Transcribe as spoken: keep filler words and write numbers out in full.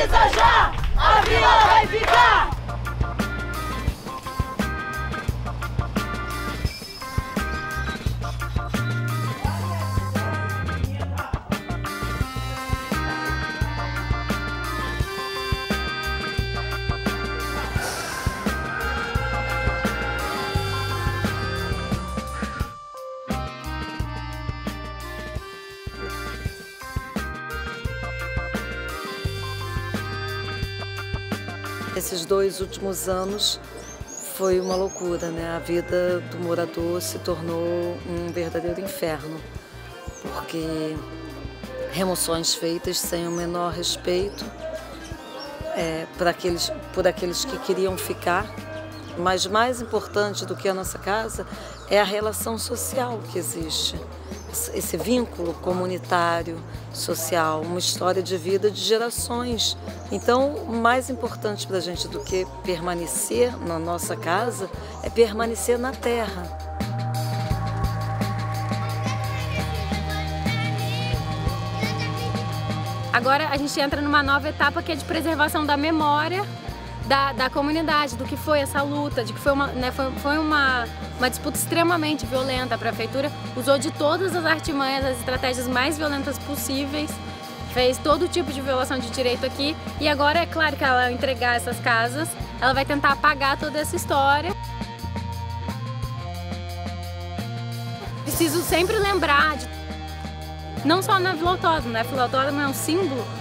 Autoriza já! A vila vai ficar! Esses dois últimos anos foi uma loucura, né? A vida do morador se tornou um verdadeiro inferno, porque remoções feitas sem o menor respeito é, por, aqueles, por aqueles que queriam ficar, mas mais importante do que a nossa casa é a relação social que existe, esse vínculo comunitário, social, uma história de vida de gerações. Então, o mais importante para a gente do que permanecer na nossa casa é permanecer na terra. Agora a gente entra numa nova etapa que é de preservação da memória da, da comunidade, do que foi essa luta, de que foi uma, né, foi, foi uma, uma disputa extremamente violenta. A prefeitura usou de todas as artimanhas, as estratégias mais violentas possíveis, fez todo tipo de violação de direito aqui, e agora é claro que ela, ao entregar essas casas, ela vai tentar apagar toda essa história. Preciso sempre lembrar, de, não só na Vila Autódromo, né? A Vila Autódromo é um símbolo